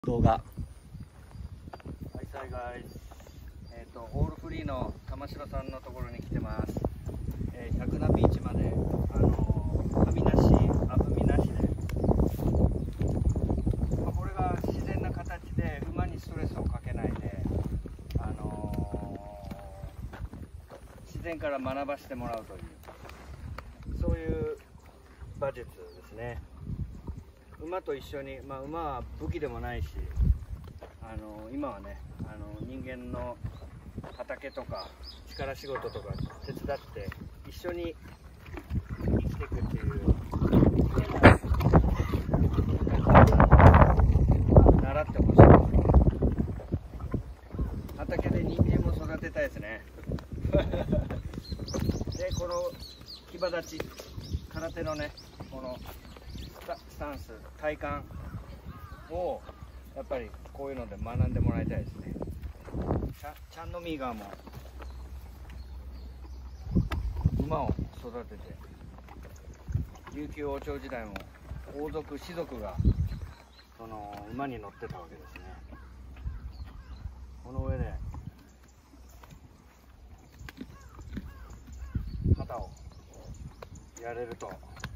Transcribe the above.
動画。 はい、さいガイズ。オールフリーの玉城さんのところに来てます。百名ビーチまで、網なし、あぶみなしで、これが自然な形で馬にストレスをかけないで、自然から学ばせてもらうという、そういう馬術ですね。馬と一緒に、馬は武器でもないし、今はね、人間の畑とか力仕事とか手伝って一緒に生きていくっていう習ってほしい。畑で人参も育てたいですね。で、この騎馬立ち、空手のね、このスタンス、体幹をやっぱりこういうので学んでもらいたいですね。チャンノミーガーも馬を育てて、琉球王朝時代も王族士族がその馬に乗ってたわけですね。この上で肩をやれると